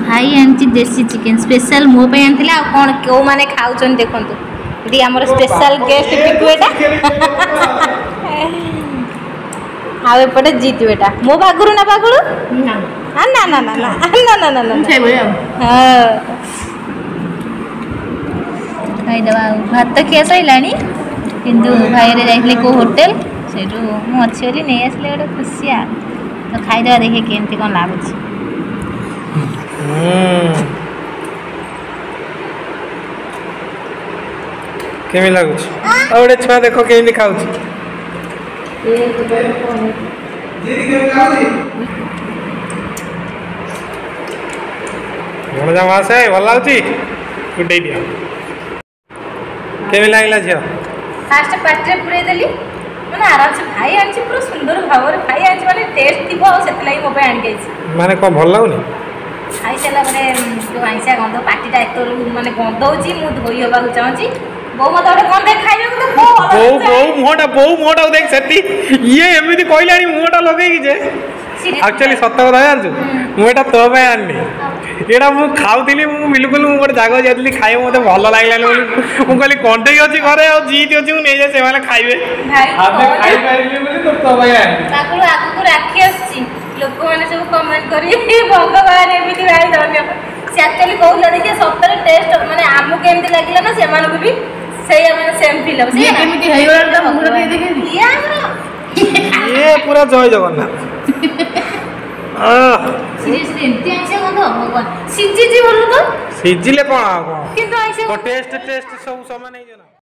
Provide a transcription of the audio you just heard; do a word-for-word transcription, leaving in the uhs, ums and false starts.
भाई आनी देसी चिकेन स्पेशल मो पे आनी आ कौन क्यों माने खाऊन देखो दी आमर स्पेशल गेस्ट पिकु एटा आउ एपटे जीत बेटा मो बागुरु ना बागुरु ना ना ना ना ना ना ना ना हाँ खाईदे भात खिया सैलानी किंतु भाई रे जाइले को होटल सेठू मु अच्छी बोली नहीं आसले गोटे खुशी आ तो खाईदे देखे केमती कौन लगुच केमी लगुच गोटे छुआ देख केमी खाऊ भणजा भल लगुच गुटे दिया केमी लगला झील फास्ट पार्टी पूरे देली माने आराम से भाई आनी पूरा सुंदर भाव भाई आनी माने टेस्ट थी से मो आनी माने कौन भल लगुनि खाई सारा माने जो आइसा गंध पार्टीटा एत माने गंध होची मु धोई होबाक चाहूची बो मत गोटे गंधे खाइबे तो बो बो बो मोटा बो मोटा देख सेती ये एमिति कहलानी मोटा लगेई जे एक्चुअली सत कथा जानछु मु एटा तो पे आनी एटा मु खाउतिली मु बिल्कुल मु गोटे जागा जाइतली खाइ मते भल लागलानी बोली मु कहली कंटे अछि घरे आ जीत अछि मु नै जे से माने खाइबे आबे खाइ पाइली बोली तो तो पे आनी ताकुल आगु को राखी आछि लोक माने सब कमेंट करी भगवान एमिति भाई धन्य से एक्चुअली कहला देखि सत्तर टेस्ट माने आमु केमति लागिला ना से मानको भी सही माने सेम फील हो से केमति हेइबा त मुरा दे देखि ये हमरो ये पूरा जय जगन्नाथ आ सीरियसली एमती आइसे गंध भगवान सिजी जी बोलु तो सिजिले कोन आ कोन किंतु आइसे टेस्ट टेस्ट सब समान नै जना।